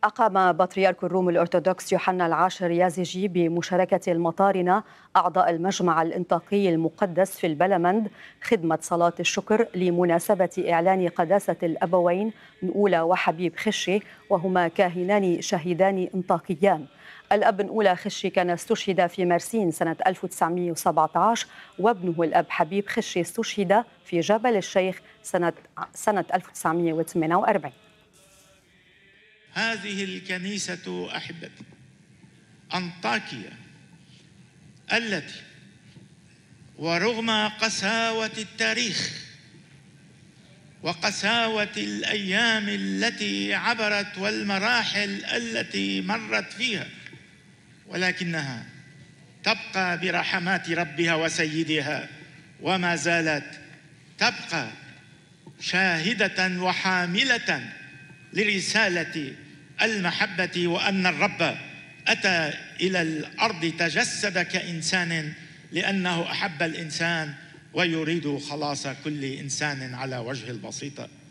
أقام بطريرك الروم الأرثوذكس يوحنا العاشر يازجي بمشاركة المطارنة أعضاء المجمع الإنطاقي المقدس في البلمند خدمة صلاة الشكر لمناسبة إعلان قداسة الأبوين نؤولة وحبيب خشي، وهما كاهنان شهيدان إنطاقيان. الأب نؤولة خشي كان استشهد في مرسين سنة 1917، وابنه الأب حبيب خشي استشهد في جبل الشيخ سنة 1948. هذه الكنيسة أحبتي أنطاكيا التي ورغم قساوة التاريخ وقساوة الأيام التي عبرت والمراحل التي مرت فيها، ولكنها تبقى برحمات ربها وسيدها، وما زالت تبقى شاهدة وحاملة لرسالة المحبة، وأن الرب أتى إلى الأرض تجسد كإنسان لأنه أحب الإنسان ويريد خلاص كل إنسان على وجه البسيطة.